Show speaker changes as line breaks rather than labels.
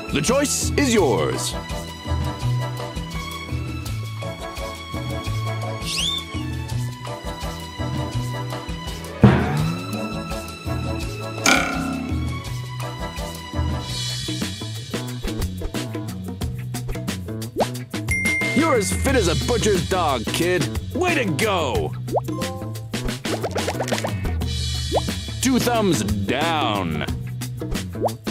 The choice is yours. You're as fit as a butcher's dog, kid. Way to go! 2 thumbs down.